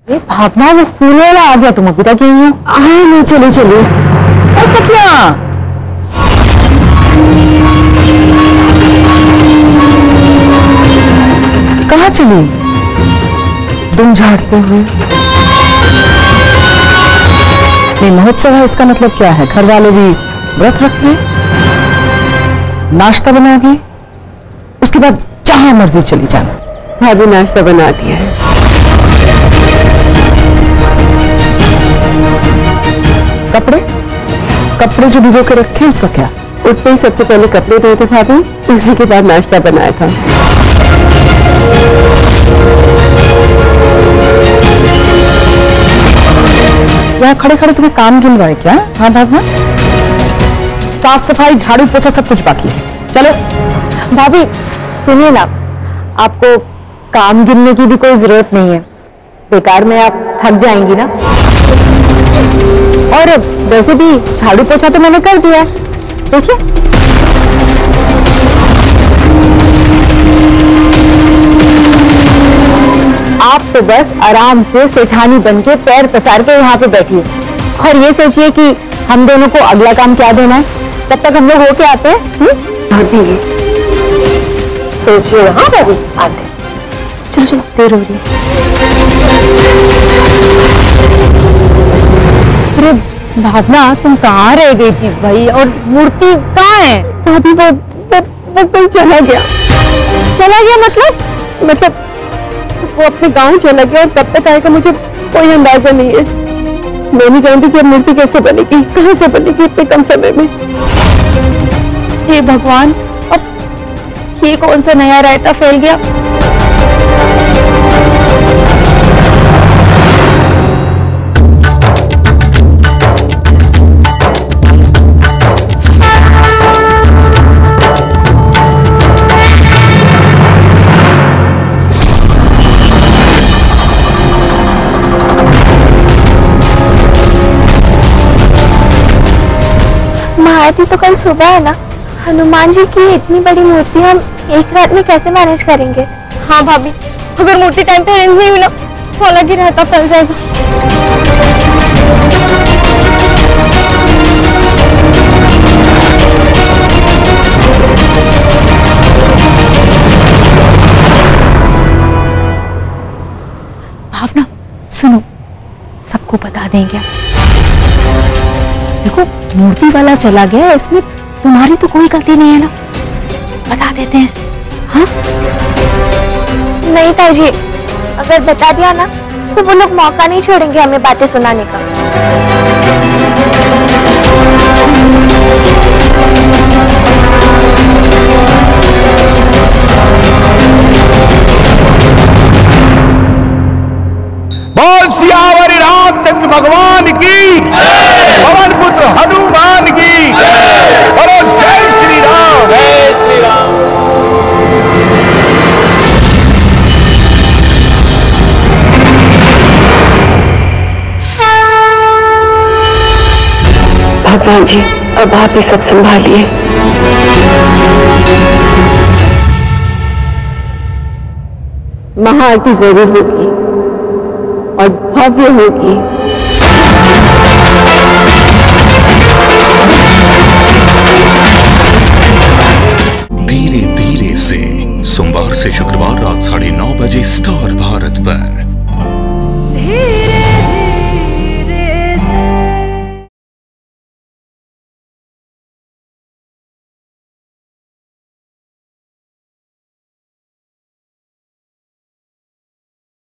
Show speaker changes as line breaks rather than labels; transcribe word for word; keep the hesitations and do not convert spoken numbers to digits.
ये भावना वो फूल वाला आ गया, तुम अभी तक यही हो? हाँ नहीं, चलिए चलिए। सपना कहाँ चली? दुम झाड़ते हुए। नहीं, महोत्सव है इसका मतलब क्या है? घर वाले भी व्रत रख ले, नाश्ता बनाओगी, उसके बाद जहां मर्जी चली जाना। भाभी नाश्ता बना दिया है। कपड़े कपड़े जो भिगो के रखे हैं उसका क्या? उठते ही सबसे पहले कपड़े धोए थे भाभी, उसी के बाद नाश्ता बनाया था। यहाँ खड़े खड़े तुम्हें काम गिन रहा है क्या? हाँ भावना, साफ सफाई झाड़ू पोछा सब कुछ बाकी है। चलो भाभी सुनिए ना, आपको काम गिनने की भी कोई जरूरत नहीं है, बेकार में आप थक जाएंगी ना। और वैसे भी झाड़ू पोछा तो मैंने कर दिया, देखिए। आप तो बस आराम से सेठानी बन के पैर पसार के यहाँ पे बैठिए और ये सोचिए कि हम दोनों को अगला काम क्या देना है, तब तक हम लोग होके आते हैं। भाभी सोचिए। हाँ भाभी आते हैं, चलो चलो, देर हो रही है। अरे भावना तुम कहाँ रह गई थी भाई, और मूर्ति कहाँ है? भाभी वो वो, वो कहीं चला गया। चला गया मतलब? मतलब वो अपने गांव चला गया और कब तक आएगा मुझे कोई अंदाजा नहीं है। मैं नहीं जानती कि अब मूर्ति कैसे बनेगी, कहाँ से बनेगी इतने कम समय में। हे भगवान, अब ये कौन सा नया रायता फैल गया?
आरती तो कल सुबह है ना। हनुमान जी की इतनी बड़ी मूर्ति हम एक रात में कैसे मैनेज करेंगे?
हाँ भाभी, अगर मूर्ति टाइम पे अरेंज नहीं हुई ना तो अलग ही रहता फैल जाएगा।
भावना सुनो, सबको बता देंगे। देखो मूर्ति वाला चला गया, इसमें तुम्हारी तो कोई गलती नहीं है ना, बता देते हैं। हाँ
नहीं ताजी, अगर बता दिया ना तो वो लोग मौका नहीं छोड़ेंगे हमें बातें सुनाने का।
बोल सियावर रामचंद्र भगवान की, पवन पुत्र हनुमान की, और जय श्री राम, जय श्री राम।
भगवान जी अब आप ही सब संभालिए।
महाआरती जरूर होगी और भव्य होगी।